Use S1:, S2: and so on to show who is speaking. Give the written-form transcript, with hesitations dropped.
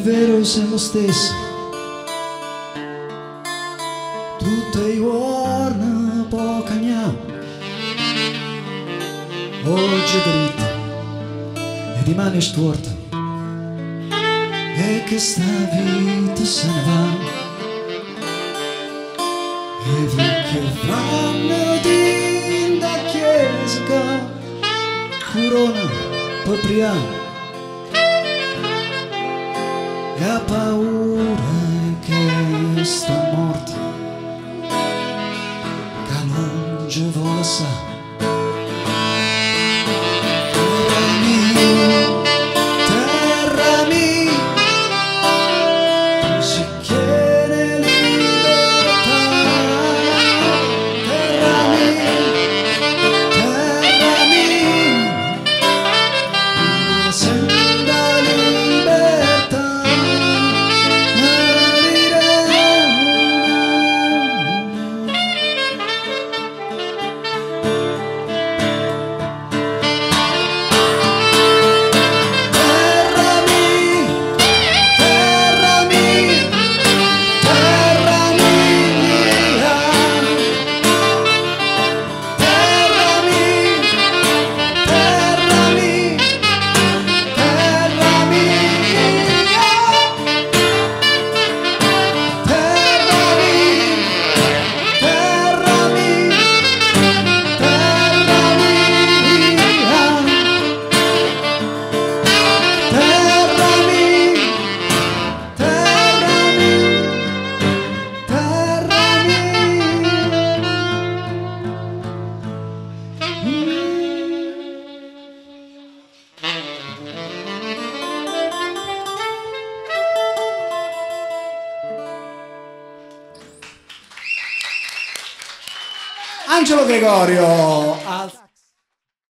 S1: vero sei lo stesso, tutte i giorni può cagnare, oggi dritto e dimani storto, e che sta vita se ne va, e perché vanno din da chiesa che corona per priare, e ha paura che sto morto, che non ci vuole sa.
S2: Angelo Gregorio.